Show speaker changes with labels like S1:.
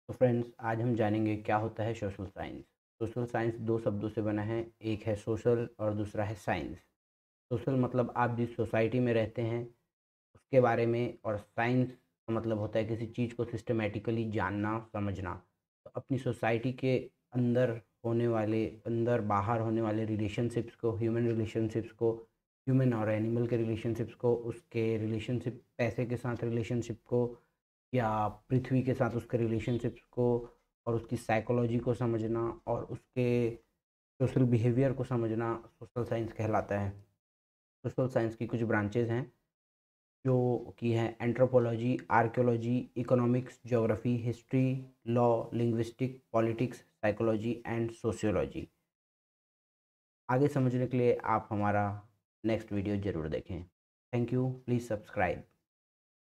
S1: तो फ्रेंड्स, आज हम जानेंगे क्या होता है सोशल साइंस। सोशल साइंस दो शब्दों से बना है, एक है सोशल और दूसरा है साइंस। सोशल मतलब आप जिस सोसाइटी में रहते हैं उसके बारे में, और साइंस का मतलब होता है किसी चीज़ को सिस्टमेटिकली जानना, समझना। तो अपनी सोसाइटी के अंदर होने वाले, अंदर बाहर होने वाले रिलेशनशिप्स को, ह्यूमन रिलेशनशिप्स को, ह्यूमन और एनिमल के रिलेशनशिप्स को, उसके रिलेशनशिप, पैसे के साथ रिलेशनशिप को, या पृथ्वी के साथ उसके रिलेशनशिप्स को, और उसकी साइकोलॉजी को समझना, और उसके सोशल बिहेवियर को समझना सोशल साइंस कहलाता है। सोशल साइंस की कुछ ब्रांचेज हैं जो कि हैं anthropology, archaeology, economics, geography, history, law, linguistic, politics, psychology and sociology. आगे समझने के लिए आप हमारा नेक्स्ट वीडियो ज़रूर देखें। Thank you, please subscribe.